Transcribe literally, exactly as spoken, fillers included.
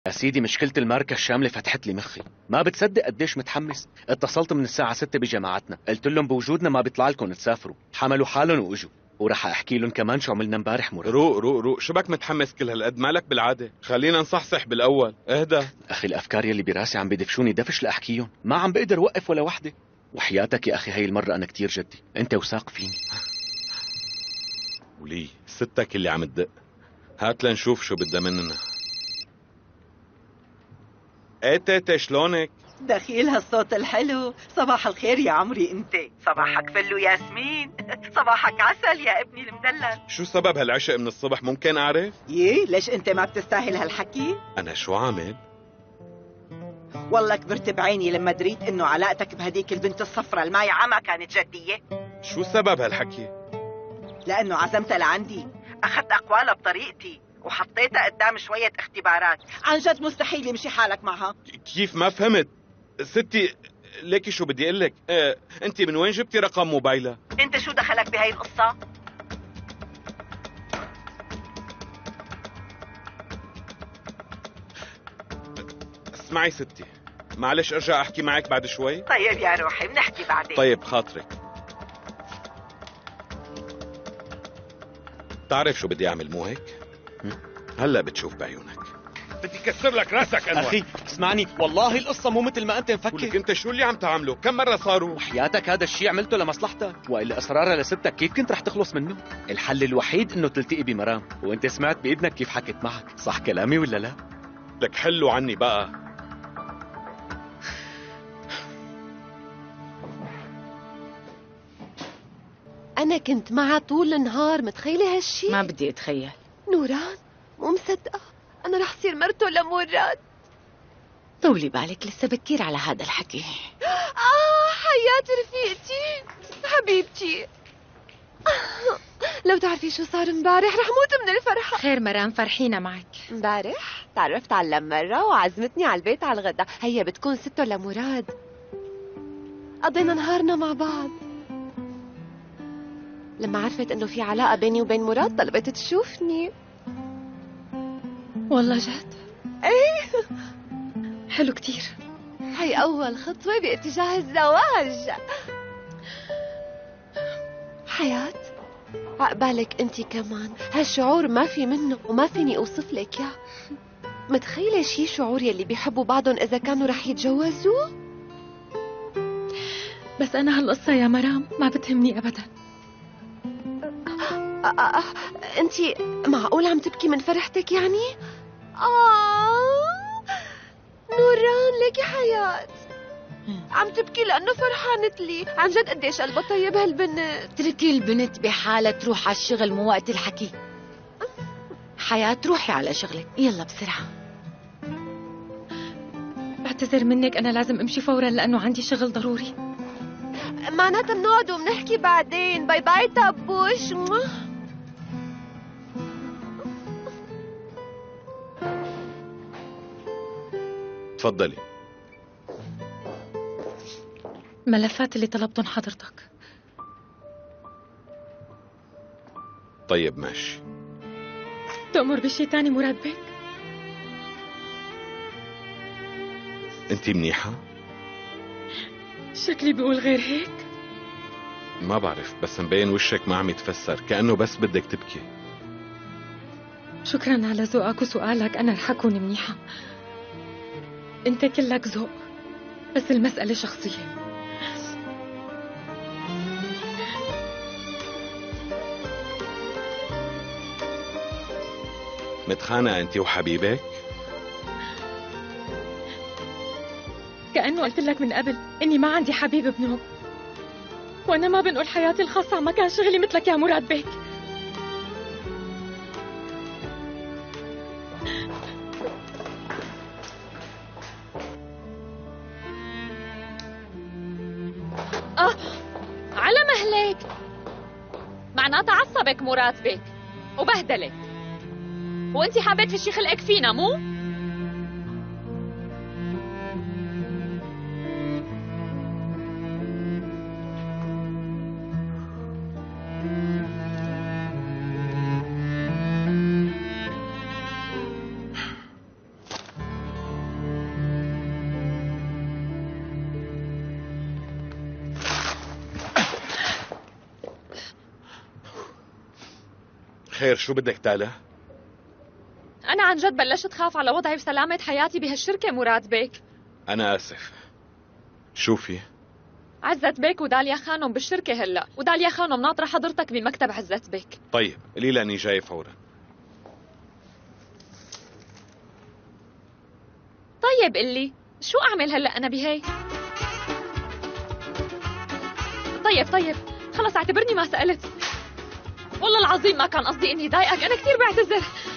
يا سيدي مشكلة الماركة الشاملة فتحت لي مخي، ما بتصدق قديش متحمس. اتصلت من الساعة ستة بجماعتنا، قلت لهم بوجودنا ما بيطلع لكم تسافروا، حملوا حالهم واجوا، وراح احكي لهم كمان شو عملنا امبارح مراد. روق روق روق، شو بك متحمس كل هالقد؟ مالك بالعادة، خلينا نصحصح بالاول، اهدى. اخي الافكار يلي براسي عم بدفشوني دفش لاحكيهم، ما عم بقدر اوقف ولا وحدة. وحياتك يا اخي هاي المرة انا كتير جدي، انت وثاق فيني. ولي ستك اللي عم تدق، هات لنشوف شو بدها مننا. ايه تيتا شلونك؟ دخيل هالصوت الحلو. صباح الخير يا عمري، انت صباحك فل وياسمين. صباحك عسل يا ابني المدلل. شو سبب هالعشق من الصبح ممكن اعرف؟ يي ليش انت ما بتستاهل هالحكي؟ انا شو عامل؟ والله كبرت بعيني لما دريت انه علاقتك بهديك البنت الصفرة المايعة ما كانت جدية. شو سبب هالحكي؟ لانه عزمتها لعندي، اخذت اقوالها بطريقتي وحطيتها قدام شوية اختبارات. عن جد مستحيل يمشي حالك معها. كيف؟ ما فهمت ستي. ليكي شو بدي اقول لك؟ اه، انت من وين جبتي رقم موبايلها؟ انت شو دخلك بهاي القصة؟ اسمعي ستي، معلش ارجع احكي معك بعد شوي. طيب يا روحي بنحكي بعدين. طيب خاطرك. بتعرف شو بدي اعمل مو هيك؟ هلا بتشوف بعيونك. بدي كسر لك راسك انور. اخي اسمعني، والله القصة مو مثل ما انت ولك مفكر. انت شو اللي عم تعمله؟ كم مرة صاروا؟ وحياتك هذا الشيء عملته لمصلحتك، والا اصرارها لستك كيف كنت رح تخلص منه؟ الحل الوحيد انه تلتقي بمرام، وانت سمعت باذنك كيف حكت معك، صح كلامي ولا لا؟ لك حلوا عني بقى. أنا كنت معها طول النهار، متخيلة هالشي؟ ما بدي أتخيل. نوران مو مصدقة، أنا رح صير مرته لمراد. طولي بالك، لسه بكير على هذا الحكي. آه حياتي رفيقتي حبيبتي. لو تعرفي شو صار امبارح رح موت من الفرحة. خير مرام، فرحينا معك. امبارح تعرفت على مرة وعزمتني على البيت على الغدا، هي بتكون سته لمراد. قضينا نهارنا مع بعض. لما عرفت انه في علاقة بيني وبين مراد طلبت تشوفني. والله جد؟ ايه حلو كتير. هي أول خطوة باتجاه الزواج. حياة عقبالك انتي كمان، هالشعور ما في منه وما فيني اوصف لك اياه. متخيلة شي شعور يلي بيحبوا بعضهم اذا كانوا رح يتجوزوا؟ بس انا هالقصة يا مرام ما بتهمني ابدا. آه آه انتي معقول عم تبكي من فرحتك يعني؟ آه نوران لك حياة، عم تبكي لأنه فرحانت لي. عن جد قديش قلبها طيب هالبنت. اتركي البنت بحالها تروح على الشغل، مو وقت الحكي. حياة روحي على شغلك يلا بسرعة. بعتذر منك، أنا لازم أمشي فورا لأنه عندي شغل ضروري. معناتها بنقعد وبنحكي بعدين. باي باي تابوش. تفضلي. ملفات اللي طلبتهم حضرتك. طيب ماشي. تأمر بشي تاني مراد بيك؟ انتي منيحة؟ شكلي بيقول غير هيك. ما بعرف، بس مبين وشك ما عم يتفسر، كأنه بس بدك تبكي. شكرا على ذوقك وسؤالك، أنا رح أكون منيحة. أنت كلك ذوق، بس المسألة شخصية. متخانقة انتي وحبيبك؟ كأنه قلت لك من قبل إني ما عندي حبيب بنوب، وأنا ما بنقول حياتي الخاصة على مكان شغلي مثلك يا مراد بيك. آه على مهلك، معناتها عصبك مراد بيك وبهدلك، وانتي حبيت في شي خلقك فينا مو؟ خير شو بدك تالا؟ أنا عن جد بلشت خاف على وضعي وسلامة حياتي بهالشركة مراد بيك. أنا آسف. شوفي، عزت بيك وداليا خانم بالشركة هلا، وداليا خانم ناطرة حضرتك بمكتب عزت بيك. طيب قولي لأني جاي فورا. طيب قلي شو أعمل هلا أنا بهي؟ طيب طيب خلص اعتبرني ما سألت. والله العظيم ما كان قصدي إني ضايقك، أنا كثير بعتذر.